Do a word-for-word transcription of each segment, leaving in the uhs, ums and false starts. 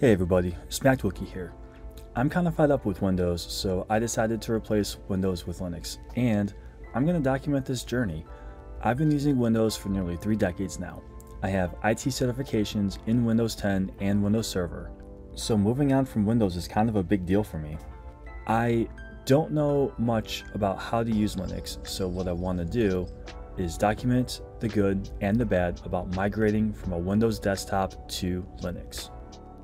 Hey everybody, SmackedWookie here. I'm kind of fed up with Windows, so I decided to replace Windows with Linux, and I'm going to document this journey. I've been using Windows for nearly three decades now. I have I T certifications in Windows ten and Windows Server, so moving on from Windows is kind of a big deal for me. I don't know much about how to use Linux, so what I want to do is document the good and the bad about migrating from a Windows desktop to Linux.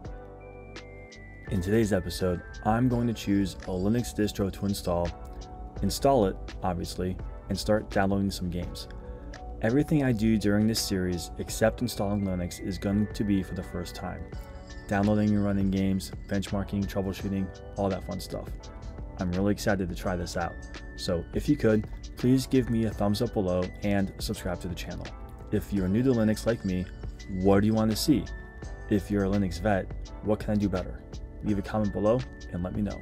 In today's episode, I'm going to choose a Linux distro to install, install it, obviously, and start downloading some games. Everything I do during this series, except installing Linux, is going to be for the first time. Downloading and running games, benchmarking, troubleshooting, all that fun stuff. I'm really excited to try this out. So if you could, please give me a thumbs up below and subscribe to the channel. If you're new to Linux like me, what do you want to see? If you're a Linux vet, what can I do better? Leave a comment below and let me know.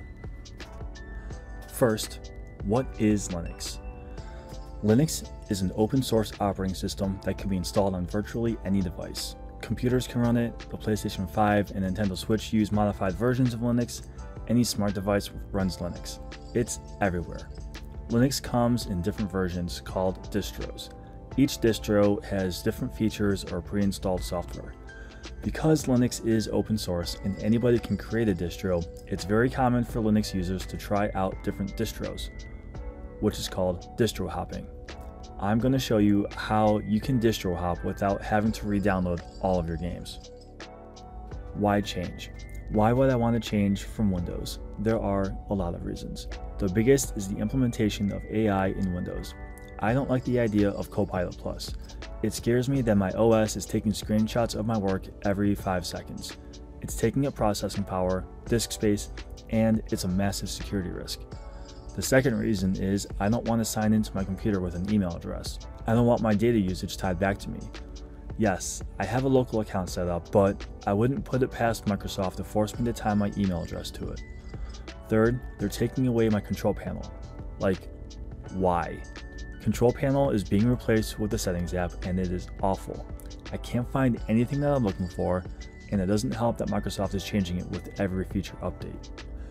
First, what is Linux? Linux is an open source operating system that can be installed on virtually any device. Computers can run it, the PlayStation five and Nintendo Switch use modified versions of Linux, any smart device runs Linux. It's everywhere. Linux comes in different versions called distros. Each distro has different features or pre-installed software. Because Linux is open source and anybody can create a distro, it's very common for Linux users to try out different distros, which is called distro hopping. I'm going to show you how you can distro hop without having to re-download all of your games. Why change? Why would I want to change from Windows? There are a lot of reasons. The biggest is the implementation of A I in Windows. I don't like the idea of Copilot Plus. It scares me that my O S is taking screenshots of my work every five seconds. It's taking up processing power, disk space, and it's a massive security risk. The second reason is I don't want to sign into my computer with an email address. I don't want my data usage tied back to me. Yes, I have a local account set up, but I wouldn't put it past Microsoft to force me to tie my email address to it. Third, they're taking away my control panel. Like, why? Control panel is being replaced with the settings app and it is awful. I can't find anything that I'm looking for, and it doesn't help that Microsoft is changing it with every feature update.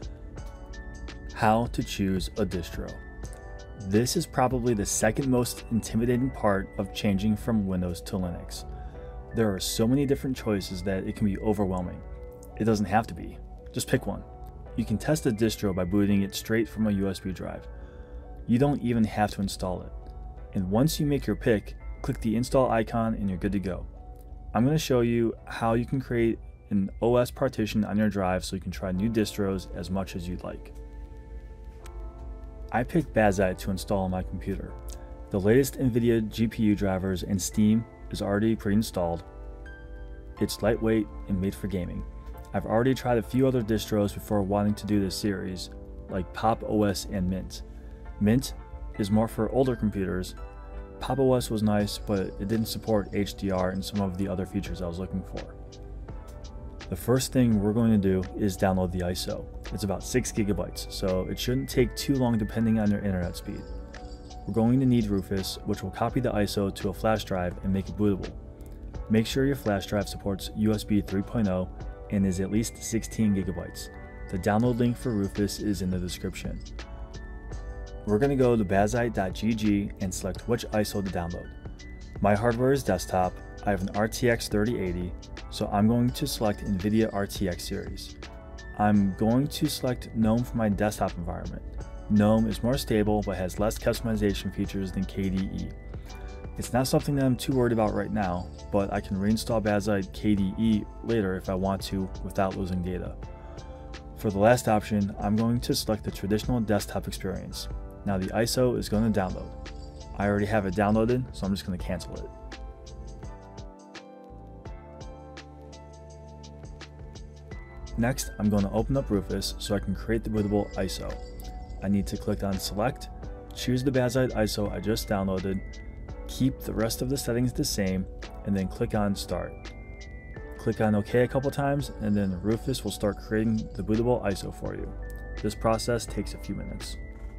How to choose a distro. This is probably the second most intimidating part of changing from Windows to Linux. There are so many different choices that it can be overwhelming. It doesn't have to be. Just pick one. You can test a distro by booting it straight from a U S B drive. You don't even have to install it. And once you make your pick, click the install icon and you're good to go. I'm going to show you how you can create an O S partition on your drive so you can try new distros as much as you'd like. I picked Bazzite to install on my computer. The latest NVIDIA G P U drivers and Steam is already pre-installed. It's lightweight and made for gaming. I've already tried a few other distros before wanting to do this series, like Pop O S and Mint. Mint is more for older computers. Pop O S was nice, but it didn't support H D R and some of the other features I was looking for. The first thing we're going to do is download the I S O. It's about six gigabytes, so it shouldn't take too long depending on your internet speed. We're going to need Rufus, which will copy the I S O to a flash drive and make it bootable. Make sure your flash drive supports U S B three point oh and is at least sixteen gigabytes. The download link for Rufus is in the description. We're going to go to bazzite dot g g and select which I S O to download. My hardware is desktop. I have an R T X thirty eighty, so I'm going to select NVIDIA R T X series. I'm going to select GNOME for my desktop environment. GNOME is more stable but has less customization features than K D E. It's not something that I'm too worried about right now, but I can reinstall Bazzite K D E later if I want to without losing data. For the last option, I'm going to select the traditional desktop experience. Now the I S O is going to download. I already have it downloaded, so I'm just going to cancel it. Next, I'm going to open up Rufus so I can create the bootable I S O. I need to click on Select, choose the Bazzite I S O I just downloaded, keep the rest of the settings the same, and then click on Start. Click on OK a couple times, and then Rufus will start creating the bootable I S O for you. This process takes a few minutes.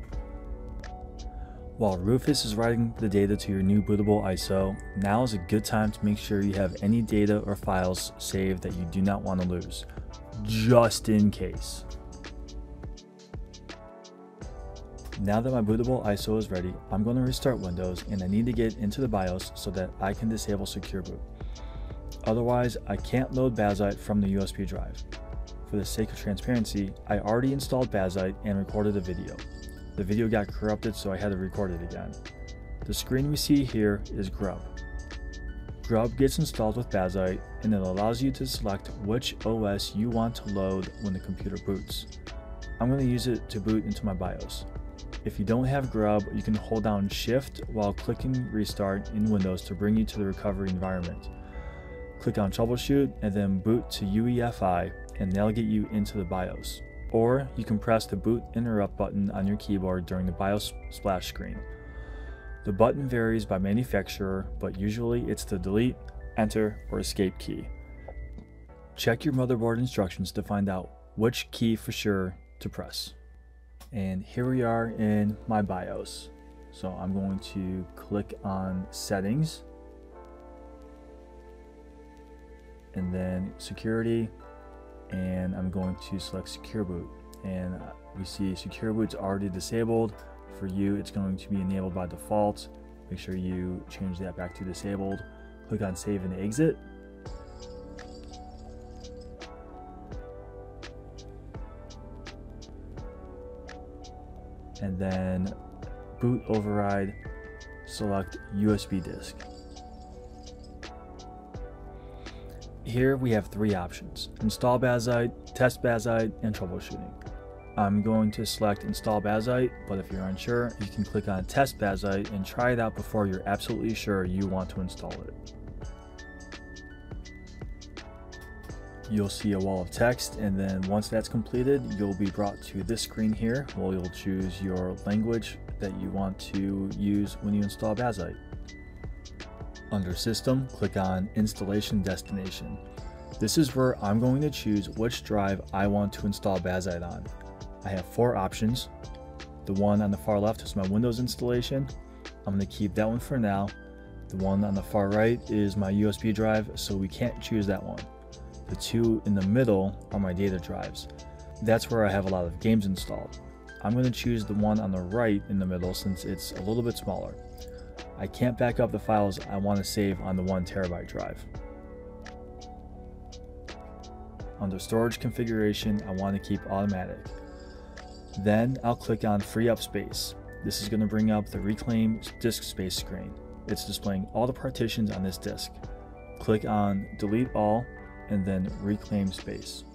While Rufus is writing the data to your new bootable I S O, now is a good time to make sure you have any data or files saved that you do not want to lose. just in case. Now that my bootable I S O is ready, I'm going to restart Windows, and I need to get into the BIOS so that I can disable Secure Boot. Otherwise, I can't load Bazzite from the U S B drive. For the sake of transparency, I already installed Bazzite and recorded a video. The video got corrupted, so I had to record it again. The screen we see here is Grub. Grub gets installed with Bazzite, and it allows you to select which O S you want to load when the computer boots. I'm going to use it to boot into my BIOS. If you don't have Grub, you can hold down Shift while clicking Restart in Windows to bring you to the recovery environment. Click on Troubleshoot and then boot to U E F I, and that'll get you into the BIOS. Or you can press the boot interrupt button on your keyboard during the BIOS splash screen. The button varies by manufacturer, but usually it's the delete, enter, or escape key. Check your motherboard instructions to find out which key for sure to press. And here we are in my BIOS. So I'm going to click on Settings, and then Security, and I'm going to select Secure Boot. And we see Secure Boot's already disabled. For you, it's going to be enabled by default. Make sure you change that back to disabled. Click on Save and Exit. And then boot override, select U S B disk. Here we have three options: install Bazzite, test Bazzite, and troubleshooting. I'm going to select install Bazzite, but if you're unsure, you can click on test Bazzite and try it out before you're absolutely sure you want to install it. You'll see a wall of text, and then once that's completed, you'll be brought to this screen here where you'll choose your language that you want to use when you install Bazzite. Under System, click on Installation Destination. This is where I'm going to choose which drive I want to install Bazzite on. I have four options. The one on the far left is my Windows installation. I'm going to keep that one for now. The one on the far right is my U S B drive, so we can't choose that one. The two in the middle are my data drives. That's where I have a lot of games installed. I'm going to choose the one on the right in the middle since it's a little bit smaller. I can't back up the files I want to save on the one terabyte drive. Under Storage Configuration, I want to keep automatic. Then I'll click on Free Up Space. This is going to bring up the Reclaim Disk Space screen. It's displaying all the partitions on this disk. Click on Delete All and then Reclaim Space.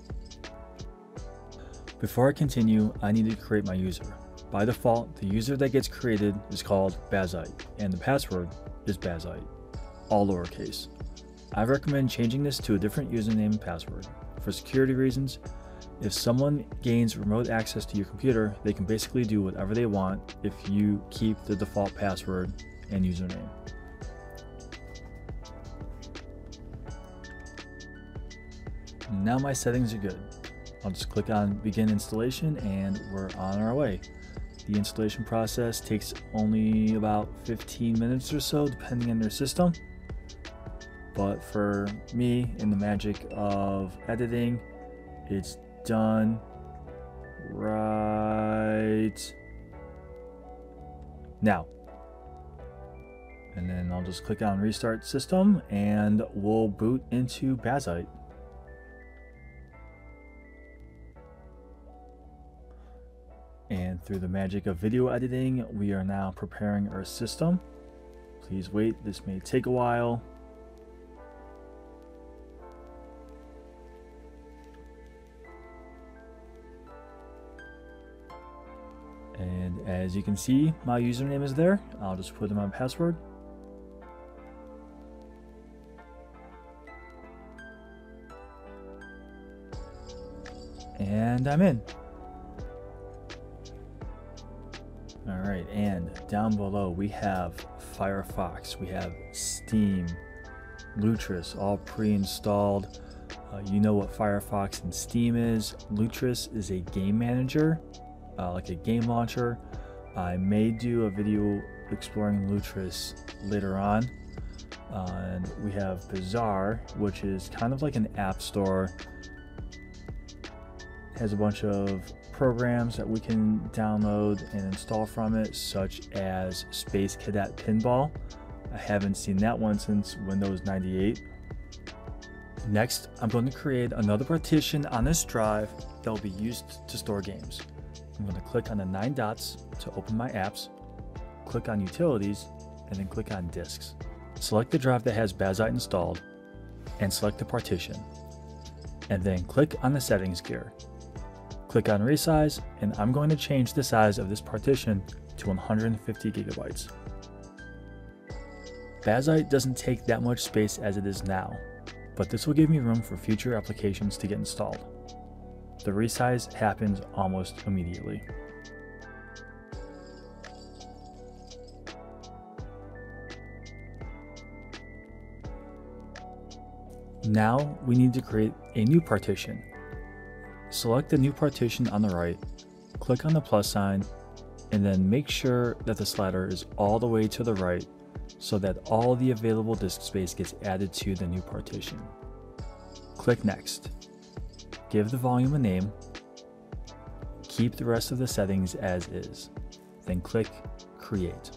Before I continue, I need to create my user. By default, the user that gets created is called Bazzite, and the password is Bazzite, all lowercase. I recommend changing this to a different username and password. For security reasons, if someone gains remote access to your computer, they can basically do whatever they want if you keep the default password and username. Now my settings are good. I'll just click on Begin Installation and we're on our way. The installation process takes only about fifteen minutes or so, depending on your system. But for me, in the magic of editing, it's done right now. And then I'll just click on Restart System and we'll boot into Bazzite. And through the magic of video editing, we are now preparing our system. Please wait, this may take a while. And as you can see, my username is there. I'll just put in my password. And I'm in. All right, and down below we have Firefox, we have Steam, Lutris, all pre-installed. Uh, you know what Firefox and Steam is. Lutris is a game manager, uh, like a game launcher. I may do a video exploring Lutris later on. Uh, and we have Bazaar, which is kind of like an app store has a bunch of programs that we can download and install from it, such as Space Cadet Pinball. I haven't seen that one since Windows ninety-eight. Next, I'm going to create another partition on this drive that will be used to store games. I'm going to click on the nine dots to open my apps, click on Utilities, and then click on Disks. Select the drive that has Bazzite installed, and select the partition. And then click on the settings gear. Click on resize, and I'm going to change the size of this partition to one hundred fifty gigabytes. Bazzite doesn't take that much space as it is now, but this will give me room for future applications to get installed. The resize happens almost immediately. Now we need to create a new partition. Select the new partition on the right, click on the plus sign, and then make sure that the slider is all the way to the right so that all the available disk space gets added to the new partition. Click Next. Give the volume a name. Keep the rest of the settings as is. Then click Create.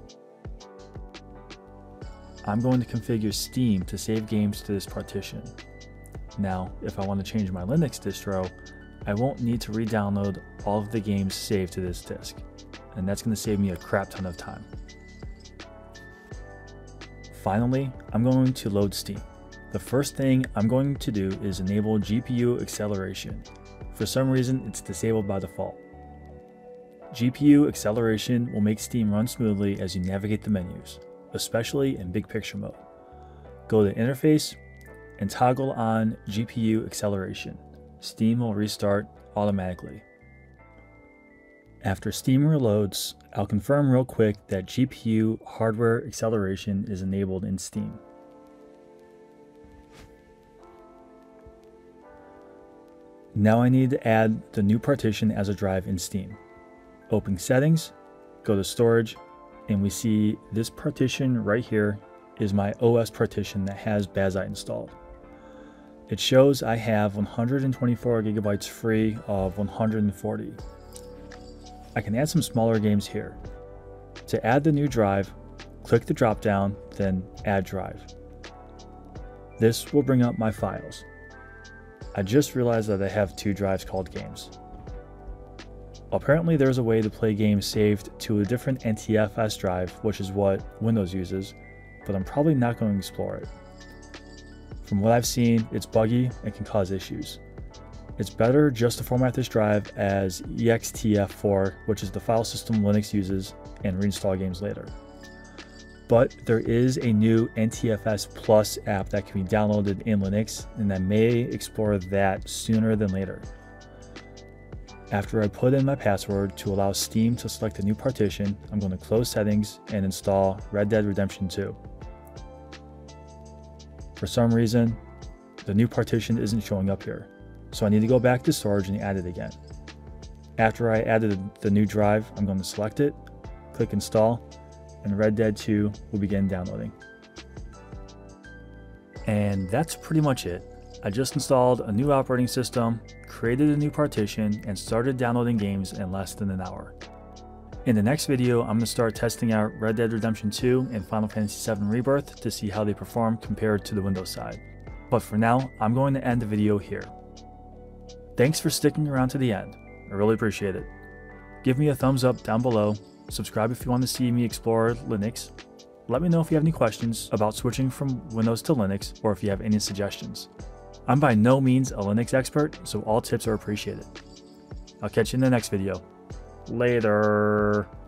I'm going to configure Steam to save games to this partition. Now, if I want to change my Linux distro, I won't need to re-download all of the games saved to this disk, and that's going to save me a crap ton of time. Finally, I'm going to load Steam. The first thing I'm going to do is enable G P U acceleration. For some reason, it's disabled by default. G P U acceleration will make Steam run smoothly as you navigate the menus, especially in big picture mode. Go to Interface and toggle on G P U acceleration. Steam will restart automatically. After Steam reloads, I'll confirm real quick that G P U hardware acceleration is enabled in Steam. Now I need to add the new partition as a drive in Steam. Open Settings, go to Storage, and we see this partition right here is my O S partition that has Bazzite installed. It shows I have one hundred twenty-four gigabytes free of one hundred forty. I can add some smaller games here. To add the new drive, click the drop down, then Add Drive. This will bring up my files. I just realized that I have two drives called Games. Apparently there's a way to play games saved to a different N T F S drive, which is what Windows uses, but I'm probably not going to explore it. From what I've seen, it's buggy and can cause issues. It's better just to format this drive as E X T F four, which is the file system Linux uses, and reinstall games later. But there is a new N T F S Plus app that can be downloaded in Linux, and I may explore that sooner than later. After I put in my password to allow Steam to select a new partition, I'm going to close settings and install Red Dead Redemption two. For some reason, the new partition isn't showing up here, so I need to go back to storage and add it again. After I added the new drive, I'm going to select it, click Install, and Red Dead two will begin downloading. And that's pretty much it. I just installed a new operating system, created a new partition, and started downloading games in less than an hour. In the next video, I'm going to start testing out Red Dead Redemption two and Final Fantasy seven Rebirth to see how they perform compared to the Windows side. But for now, I'm going to end the video here. Thanks for sticking around to the end. I really appreciate it. Give me a thumbs up down below, subscribe if you want to see me explore Linux. Let me know if you have any questions about switching from Windows to Linux, or if you have any suggestions. I'm by no means a Linux expert, so all tips are appreciated. I'll catch you in the next video. Later.